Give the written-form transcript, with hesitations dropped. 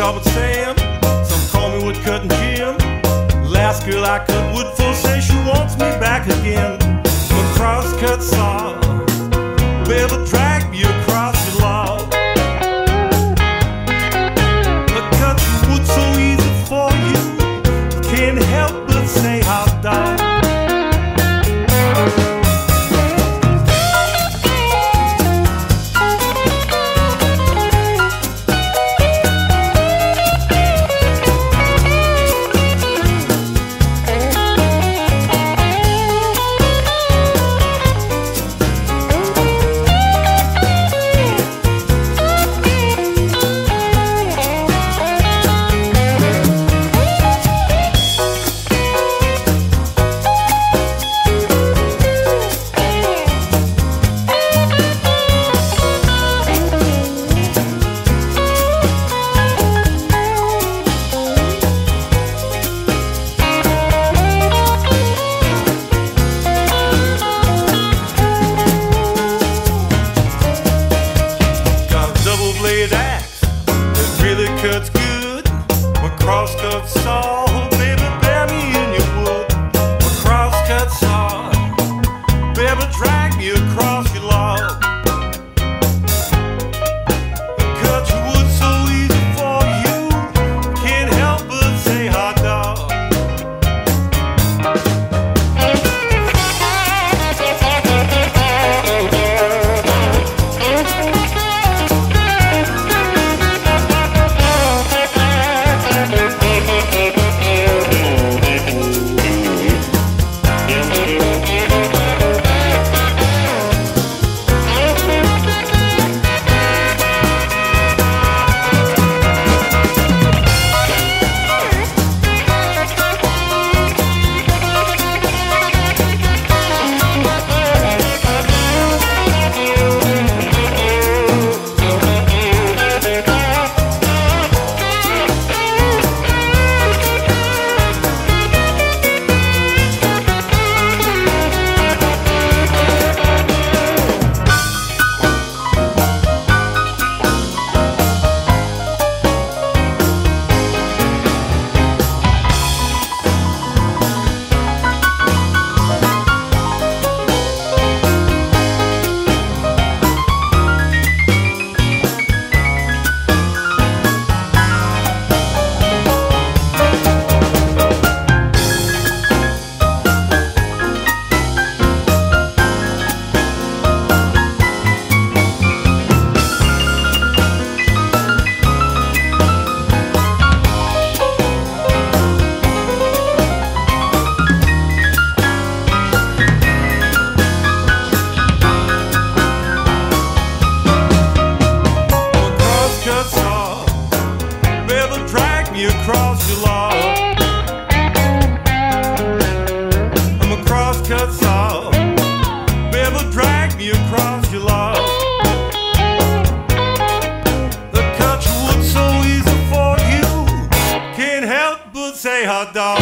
Bob and Sam, some call me Woodcut and Jim. Last girl I cut wood for says she wants me back again. My crosscut saw, baby, drag me across your lawn. I cut your wood so easy for you, can't help but say hot dog. Cuts good, my crosscut saw, baby, bear me in your wood. My crosscut saw, baby, drag me across your log. I cut your wood so easy for you, can't help but say hot dog. Across your lawn, I'm a crosscut saw, baby, drag me across your lawn. I cut your wood so easy for you, can't help but say hot dog.